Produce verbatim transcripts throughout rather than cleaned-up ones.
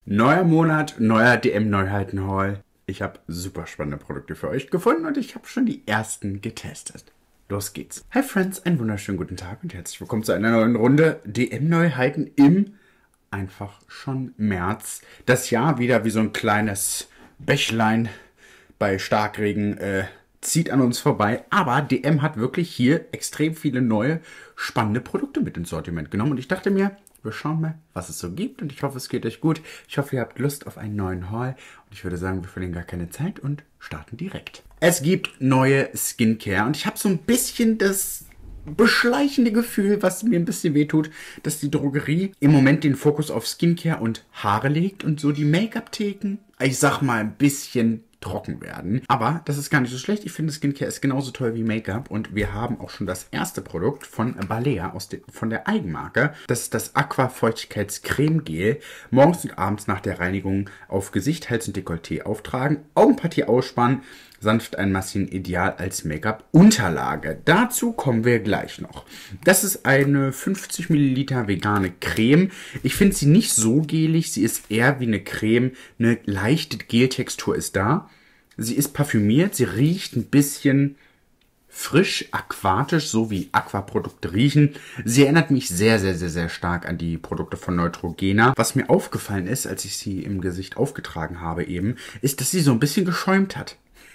Neuer Monat, neuer D M-Neuheiten-Haul. Ich habe super spannende Produkte für euch gefunden und ich habe schon die ersten getestet. Los geht's. Hi Friends, einen wunderschönen guten Tag und herzlich willkommen zu einer neuen Runde D M-Neuheiten im einfach schon März. Das Jahr wieder wie so ein kleines Bächlein bei Starkregen äh, zieht an uns vorbei. Aber D M hat wirklich hier extrem viele neue, spannende Produkte mit ins Sortiment genommen. Und ich dachte mir, wir schauen mal, was es so gibt. Und ich hoffe, es geht euch gut. Ich hoffe, ihr habt Lust auf einen neuen Haul. Und ich würde sagen, wir verlieren gar keine Zeit und starten direkt. Es gibt neue Skincare. Und ich habe so ein bisschen das beschleichende Gefühl, was mir ein bisschen wehtut, dass die Drogerie im Moment den Fokus auf Skincare und Haare legt und so die Make-up-Theken, ich sag mal, ein bisschen trocken werden. Aber das ist gar nicht so schlecht. Ich finde, Skincare ist genauso toll wie Make-up. Und wir haben auch schon das erste Produkt von Balea aus de, von der Eigenmarke. Das ist das Aqua Feuchtigkeitscreme-Gel. Morgens und abends nach der Reinigung auf Gesicht, Hals und Dekolleté auftragen. Augenpartie ausspannen. Sanft einmassieren, ideal als Make-up-Unterlage. Dazu kommen wir gleich noch. Das ist eine fünfzig Milliliter vegane Creme. Ich finde sie nicht so gelig. Sie ist eher wie eine Creme. Eine leichte Geltextur ist da. Sie ist parfümiert. Sie riecht ein bisschen frisch, aquatisch, so wie Aquaprodukte riechen. Sie erinnert mich sehr, sehr, sehr, sehr stark an die Produkte von Neutrogena. Was mir aufgefallen ist, als ich sie im Gesicht aufgetragen habe eben, ist, dass sie so ein bisschen geschäumt hat.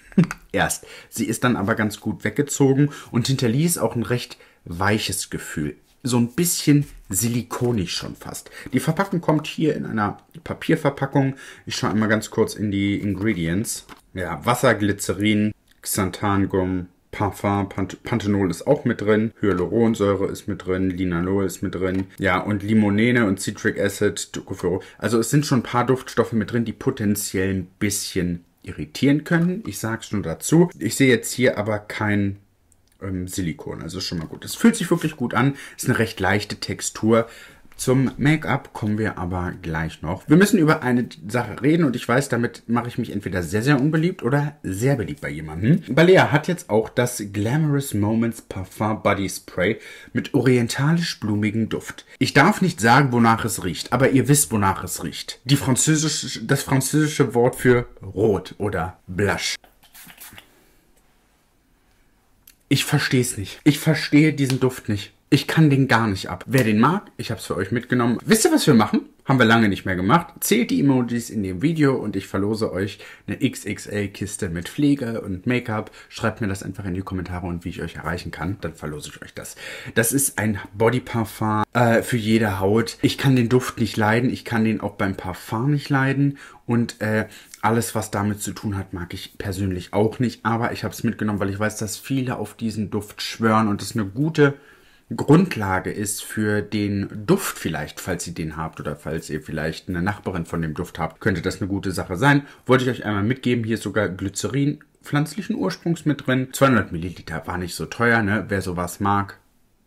Erst. Sie ist dann aber ganz gut weggezogen und hinterließ auch ein recht weiches Gefühl. So ein bisschen silikonig schon fast. Die Verpackung kommt hier in einer Papierverpackung. Ich schaue einmal ganz kurz in die Ingredients. Ja, Wasser, Glycerin, Xanthangum, Parfum, Pant Panthenol ist auch mit drin. Hyaluronsäure ist mit drin. Linalol ist mit drin. Ja, und Limonene und Citric Acid. Also es sind schon ein paar Duftstoffe mit drin, die potenziell ein bisschen irritieren können. Ich sage es nur dazu. Ich sehe jetzt hier aber kein ähm, Silikon, also ist schon mal gut. Es fühlt sich wirklich gut an. Ist eine recht leichte Textur. Zum Make-up kommen wir aber gleich noch. Wir müssen über eine Sache reden und ich weiß, damit mache ich mich entweder sehr, sehr unbeliebt oder sehr beliebt bei jemandem. Balea hat jetzt auch das Glamorous Moments Parfum Body Spray mit orientalisch-blumigem Duft. Ich darf nicht sagen, wonach es riecht, aber ihr wisst, wonach es riecht. Die französische, das französische Wort für Rot oder Blush. Ich verstehe es nicht. Ich verstehe diesen Duft nicht. Ich kann den gar nicht ab. Wer den mag, ich habe es für euch mitgenommen. Wisst ihr, was wir machen? Haben wir lange nicht mehr gemacht. Zählt die Emojis in dem Video und ich verlose euch eine X X L-Kiste mit Pflege und Make-up. Schreibt mir das einfach in die Kommentare und wie ich euch erreichen kann. Dann verlose ich euch das. Das ist ein Body-Parfum äh, für jede Haut. Ich kann den Duft nicht leiden. Ich kann den auch beim Parfum nicht leiden. Und äh, alles, was damit zu tun hat, mag ich persönlich auch nicht. Aber ich habe es mitgenommen, weil ich weiß, dass viele auf diesen Duft schwören und es eine gute Grundlage ist für den Duft vielleicht, falls ihr den habt oder falls ihr vielleicht eine Nachbarin von dem Duft habt, könnte das eine gute Sache sein. Wollte ich euch einmal mitgeben, hier ist sogar Glycerin pflanzlichen Ursprungs mit drin. zweihundert Milliliter war nicht so teuer, ne? Wer sowas mag.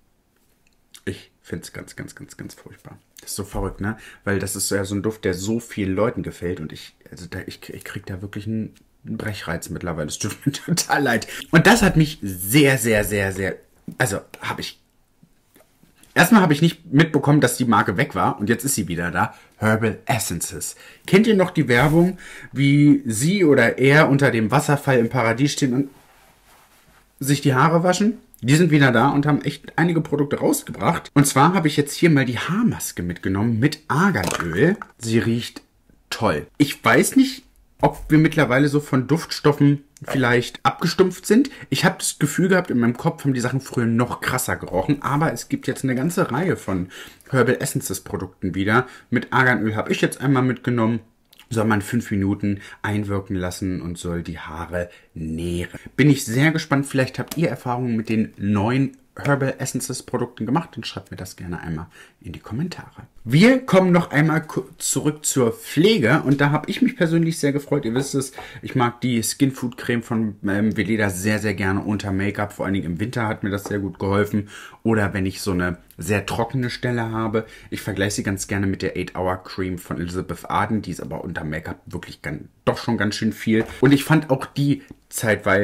Ich finde es ganz, ganz, ganz, ganz furchtbar. Das ist so verrückt, ne? Weil das ist ja so ein Duft, der so vielen Leuten gefällt und ich, also da, ich, ich kriege da wirklich einen Brechreiz mittlerweile. Es tut mir total leid. Und das hat mich sehr, sehr, sehr, sehr, also habe ich Erstmal habe ich nicht mitbekommen, dass die Marke weg war und jetzt ist sie wieder da. Herbal Essences. Kennt ihr noch die Werbung, wie sie oder er unter dem Wasserfall im Paradies stehen und sich die Haare waschen? Die sind wieder da und haben echt einige Produkte rausgebracht. Und zwar habe ich jetzt hier mal die Haarmaske mitgenommen mit Arganöl. Sie riecht toll. Ich weiß nicht, ob wir mittlerweile so von Duftstoffen vielleicht abgestumpft sind. Ich habe das Gefühl gehabt, in meinem Kopf haben die Sachen früher noch krasser gerochen, aber es gibt jetzt eine ganze Reihe von Herbal Essences Produkten wieder. Mit Arganöl habe ich jetzt einmal mitgenommen. Soll man fünf Minuten einwirken lassen und soll die Haare nähren. Bin ich sehr gespannt. Vielleicht habt ihr Erfahrungen mit den neuen Herbal Essences Produkten gemacht, dann schreibt mir das gerne einmal in die Kommentare. Wir kommen noch einmal zurück zur Pflege und da habe ich mich persönlich sehr gefreut. Ihr wisst es, ich mag die Skin Food Creme von ähm, Veleda sehr, sehr gerne unter Make-up. Vor allen Dingen im Winter hat mir das sehr gut geholfen. Oder wenn ich so eine sehr trockene Stelle habe. Ich vergleiche sie ganz gerne mit der eight hour Cream von Elizabeth Arden. Die ist aber unter Make-up wirklich ganz, doch schon ganz schön viel. Und ich fand auch die zeitweilen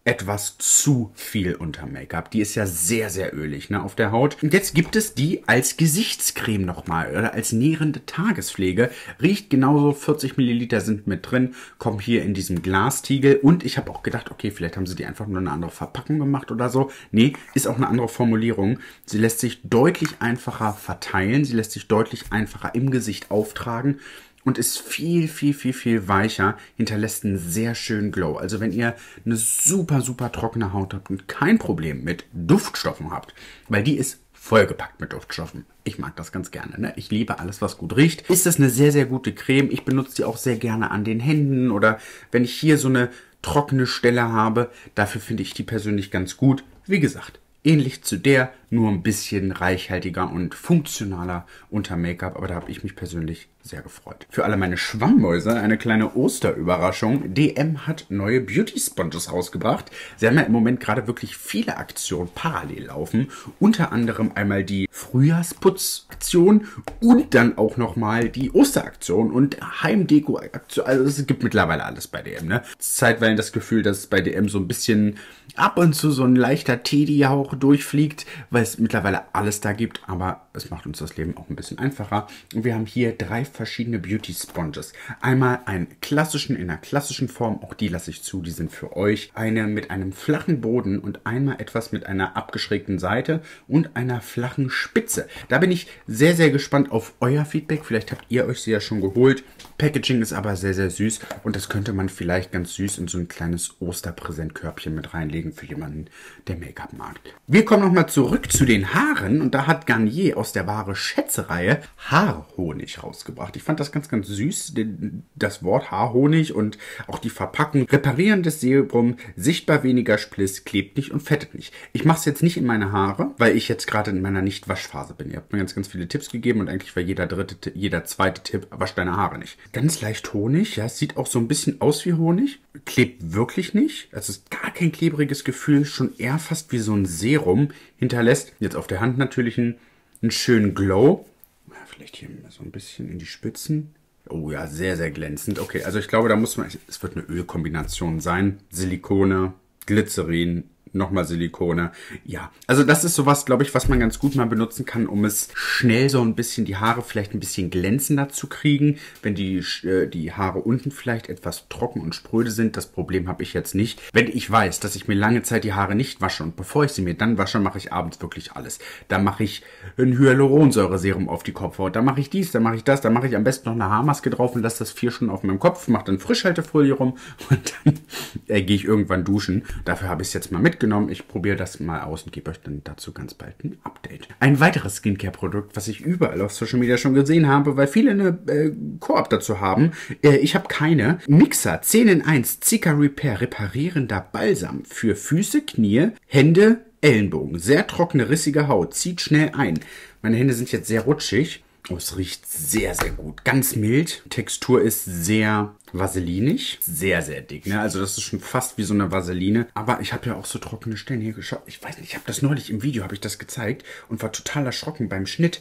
etwas zu viel unter Make-up. Die ist ja sehr, sehr ölig, ne, auf der Haut. Und jetzt gibt es die als Gesichtscreme nochmal oder als nährende Tagespflege. Riecht genauso, vierzig Milliliter sind mit drin, kommen hier in diesem Glastiegel. Und ich habe auch gedacht, okay, vielleicht haben sie die einfach nur eine andere Verpackung gemacht oder so. Nee, ist auch eine andere Formulierung. Sie lässt sich deutlich einfacher verteilen. Sie lässt sich deutlich einfacher im Gesicht auftragen. Und ist viel, viel, viel, viel weicher, hinterlässt einen sehr schönen Glow. Also wenn ihr eine super, super trockene Haut habt und kein Problem mit Duftstoffen habt, weil die ist vollgepackt mit Duftstoffen. Ich mag das ganz gerne, ne? Ich liebe alles, was gut riecht. Ist das eine sehr, sehr gute Creme. Ich benutze die auch sehr gerne an den Händen oder wenn ich hier so eine trockene Stelle habe. Dafür finde ich die persönlich ganz gut. Wie gesagt, ähnlich zu der, nur ein bisschen reichhaltiger und funktionaler unter Make-up. Aber da habe ich mich persönlich sehr gefreut. Für alle meine Schwammmäuse eine kleine Osterüberraschung. D M hat neue Beauty Sponges rausgebracht. Sie haben ja im Moment gerade wirklich viele Aktionen parallel laufen. Unter anderem einmal die Frühjahrsputzaktion und dann auch nochmal die Osteraktion und Heimdeko-Aktion. Also es gibt mittlerweile alles bei D M, ne? Zeitweilig das Gefühl, dass bei D M so ein bisschen ab und zu so ein leichter Teddy-Hauch durchfliegt, weil es mittlerweile alles da gibt, aber es macht uns das Leben auch ein bisschen einfacher. Und wir haben hier drei verschiedene Beauty Sponges. Einmal einen klassischen, in einer klassischen Form, auch die lasse ich zu, die sind für euch. Eine mit einem flachen Boden und einmal etwas mit einer abgeschrägten Seite und einer flachen Spitze. Da bin ich sehr, sehr gespannt auf euer Feedback. Vielleicht habt ihr euch sie ja schon geholt. Packaging ist aber sehr, sehr süß und das könnte man vielleicht ganz süß in so ein kleines Osterpräsentkörbchen mit reinlegen für jemanden, der Make-up mag. Wir kommen nochmal zurück zu den Haaren und da hat Garnier aus der Wahre Schätze-Reihe Haarhonig rausgebracht. Ich fand das ganz, ganz süß, das Wort Haarhonig und auch die Verpackung. Reparierendes Serum, sichtbar weniger Spliss, klebt nicht und fettet nicht. Ich mache es jetzt nicht in meine Haare, weil ich jetzt gerade in meiner Nicht-Waschphase bin. Ihr habt mir ganz, ganz viele Tipps gegeben und eigentlich war jeder dritte, jeder zweite Tipp, wasch deine Haare nicht. Ganz leicht Honig, ja, es sieht auch so ein bisschen aus wie Honig, klebt wirklich nicht. Also es ist gar kein klebriges Gefühl, schon eher fast wie so ein Serum, hinterlässt jetzt auf der Hand natürlich einen, einen schönen Glow. Vielleicht hier so ein bisschen in die Spitzen. Oh ja, sehr, sehr glänzend. Okay, also ich glaube, da muss man, es wird eine Ölkombination sein. Silikone, Glycerin, nochmal Silikone. Ja, also das ist sowas, glaube ich, was man ganz gut mal benutzen kann, um es schnell so ein bisschen die Haare vielleicht ein bisschen glänzender zu kriegen. Wenn die, äh, die Haare unten vielleicht etwas trocken und spröde sind, das Problem habe ich jetzt nicht. Wenn ich weiß, dass ich mir lange Zeit die Haare nicht wasche und bevor ich sie mir dann wasche, mache ich abends wirklich alles. Da mache ich ein Hyaluronsäureserum auf die Kopfhaut, da mache ich dies, da mache ich das, da mache ich am besten noch eine Haarmaske drauf und lasse das vier Stunden auf meinem Kopf, mache dann Frischhaltefolie rum und dann äh, gehe ich irgendwann duschen. Dafür habe ich es jetzt mal mitgenommen. Ich probiere das mal aus und gebe euch dann dazu ganz bald ein Update. Ein weiteres Skincare-Produkt, was ich überall auf Social Media schon gesehen habe, weil viele eine äh, Koop dazu haben. Äh, ich habe keine. Mixer zehn in eins Zika Repair reparierender Balsam für Füße, Knie, Hände, Ellenbogen. Sehr trockene, rissige Haut. Zieht schnell ein. Meine Hände sind jetzt sehr rutschig. Oh, es riecht sehr, sehr gut. Ganz mild. Textur ist sehr vaselinig. Sehr, sehr dick. Ne? Also das ist schon fast wie so eine Vaseline. Aber ich habe ja auch so trockene Stellen hier geschaut. Ich weiß nicht, ich habe das neulich im Video, habe ich das gezeigt und war total erschrocken beim Schnitt.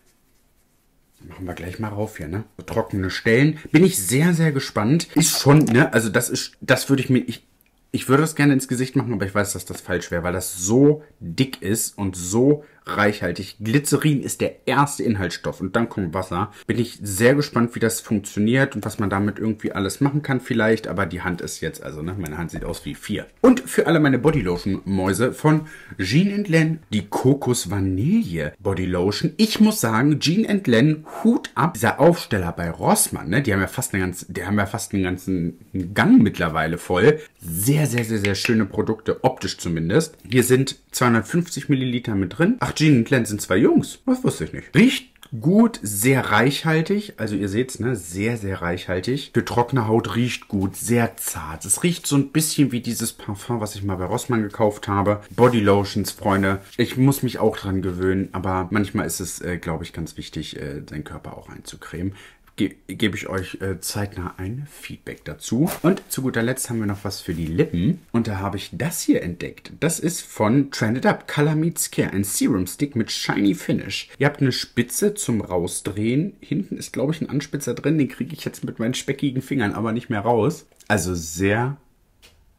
Machen wir gleich mal rauf hier, ne? So trockene Stellen. Bin ich sehr, sehr gespannt. Ist schon, ne? Also das ist, das würde ich mir... Ich, Ich würde das gerne ins Gesicht machen, aber ich weiß, dass das falsch wäre, weil das so dick ist und so reichhaltig. Glycerin ist der erste Inhaltsstoff und dann kommt Wasser. Bin ich sehr gespannt, wie das funktioniert und was man damit irgendwie alles machen kann vielleicht, aber die Hand ist jetzt, also ne, meine Hand sieht aus wie vier. Und für alle meine Bodylotion-Mäuse von Jean and Len, die Kokos Vanille Bodylotion. Ich muss sagen, Jean and Len, Hut ab. Dieser Aufsteller bei Rossmann, ne, die haben ja fast einen ganzen, die haben ja fast einen ganzen Gang mittlerweile voll. Sehr, sehr, sehr, sehr schöne Produkte, optisch zumindest. Hier sind zweihundertfünfzig Milliliter mit drin. Ach, Jean und Len sind zwei Jungs. Das wusste ich nicht. Riecht gut, sehr reichhaltig. Also ihr seht's, ne? Sehr, sehr reichhaltig. Für trockene Haut riecht gut, sehr zart. Es riecht so ein bisschen wie dieses Parfum, was ich mal bei Rossmann gekauft habe. Body Lotions, Freunde. Ich muss mich auch dran gewöhnen, aber manchmal ist es, äh, glaube ich, ganz wichtig, äh, seinen Körper auch einzucremen. Ge gebe ich euch äh, zeitnah ein Feedback dazu. Und zu guter Letzt haben wir noch was für die Lippen. Und da habe ich das hier entdeckt. Das ist von Trended Up, Color Meets Care. Ein Serum Stick mit Shiny Finish. Ihr habt eine Spitze zum Rausdrehen. Hinten ist, glaube ich, ein Anspitzer drin. Den kriege ich jetzt mit meinen speckigen Fingern aber nicht mehr raus. Also sehr...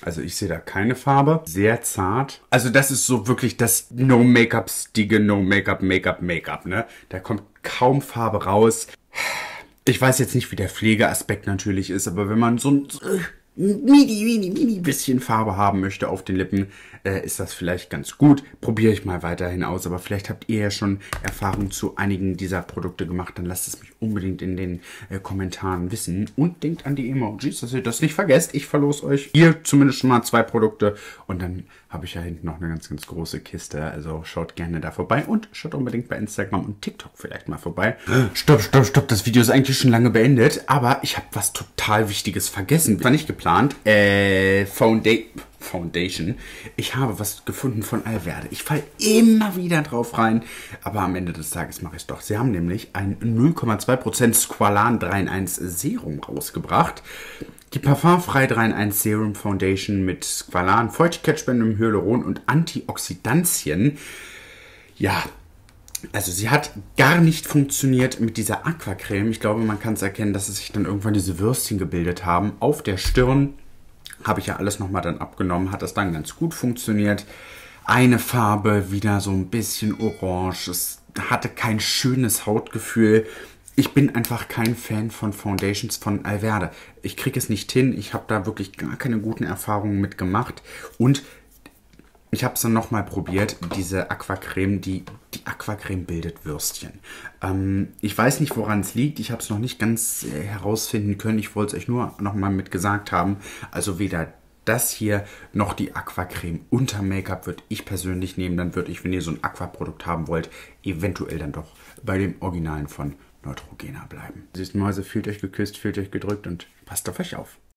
Also ich sehe da keine Farbe. Sehr zart. Also das ist so wirklich das No-Make-up-stige No-Make-up-Make-up-Make-up, ne? Da kommt kaum Farbe raus. Ich weiß jetzt nicht, wie der Pflegeaspekt natürlich ist, aber wenn man so ein mini, mini, mini bisschen Farbe haben möchte auf den Lippen, äh, ist das vielleicht ganz gut. Probiere ich mal weiterhin aus, aber vielleicht habt ihr ja schon Erfahrung zu einigen dieser Produkte gemacht, dann lasst es mich unbedingt in den äh, Kommentaren wissen und denkt an die Emojis, dass ihr das nicht vergesst. Ich verlose euch hier zumindest schon mal zwei Produkte und dann habe ich ja hinten noch eine ganz, ganz große Kiste, also schaut gerne da vorbei und schaut unbedingt bei Instagram und TikTok vielleicht mal vorbei. Stopp, stopp, stopp, das Video ist eigentlich schon lange beendet, aber ich habe was total Wichtiges vergessen. War nicht geplant. Äh, Founda- Foundation. Ich habe was gefunden von Alverde. Ich falle immer wieder drauf rein, aber am Ende des Tages mache ich es doch. Sie haben nämlich ein null Komma zwei Prozent Squalan drei in eins Serum rausgebracht. Die Parfumfrei drei in eins Serum Foundation mit Squalan, Feuchtigkeitsspendendem Hyaluron und Antioxidantien. Ja, also sie hat gar nicht funktioniert mit dieser Aquacreme. Ich glaube, man kann es erkennen, dass es sich dann irgendwann diese Würstchen gebildet haben. Auf der Stirn habe ich ja alles nochmal dann abgenommen, hat das dann ganz gut funktioniert. Eine Farbe, wieder so ein bisschen orange. Es hatte kein schönes Hautgefühl. Ich bin einfach kein Fan von Foundations von Alverde. Ich kriege es nicht hin. Ich habe da wirklich gar keine guten Erfahrungen mit gemacht. Und ich habe es dann nochmal probiert, diese Aquacreme, die, die Aquacreme bildet Würstchen. Ähm, ich weiß nicht, woran es liegt. Ich habe es noch nicht ganz äh, herausfinden können. Ich wollte es euch nur nochmal mit gesagt haben. Also weder das hier noch die Aquacreme unter Make-up würde ich persönlich nehmen. Dann würde ich, wenn ihr so ein Aquaprodukt haben wollt, eventuell dann doch bei dem Originalen von Neutrogena bleiben. Süßen Mäuse, fühlt euch geküsst, fühlt euch gedrückt und passt auf euch auf.